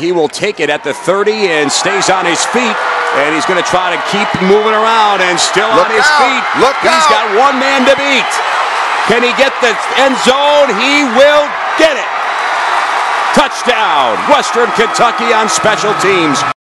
he will take it at the 30 and stays on his feet. And he's going to try to keep moving around and still on his feet. He's got one man to beat. Can he get the end zone? He will get it. Touchdown, Western Kentucky on special teams.